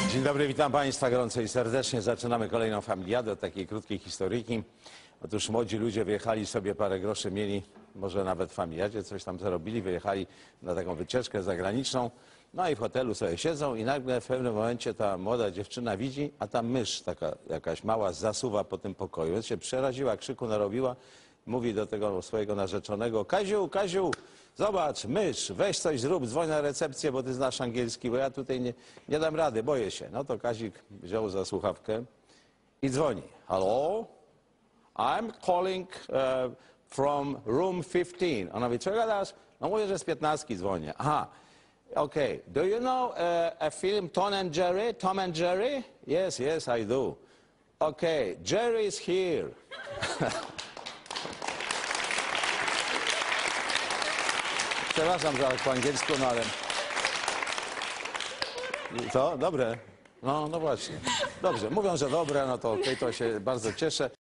Dzień dobry, witam Państwa gorąco i serdecznie. Zaczynamy kolejną familiadę od takiej krótkiej historyjki. Otóż młodzi ludzie wyjechali sobie, parę groszy mieli, może nawet w familiadzie coś tam zarobili, wyjechali na taką wycieczkę zagraniczną. No i w hotelu sobie siedzą i nagle w pewnym momencie ta młoda dziewczyna widzi, a ta mysz taka jakaś mała zasuwa po tym pokoju. Więc się przeraziła, krzyku narobiła. Mówi do tego swojego narzeczonego: Kaziu, Kaziu, zobacz, mysz, weź coś zrób, dzwoń na recepcję, bo ty znasz angielski, bo ja tutaj nie dam rady, boję się. No to Kazik wziął za słuchawkę i dzwoni. Hello? I'm calling from room 15. Ona mówi: czego gadasz? No mówię, że z 15 dzwonię. Aha. Okay. Do you know a film Tom and Jerry? Tom and Jerry? Yes, yes, I do. Okay, Jerry is here. Przepraszam, że po angielsku, no ale... Co? Dobre? No właśnie. Dobrze. Mówią, że dobre, no to okej, to się bardzo cieszę.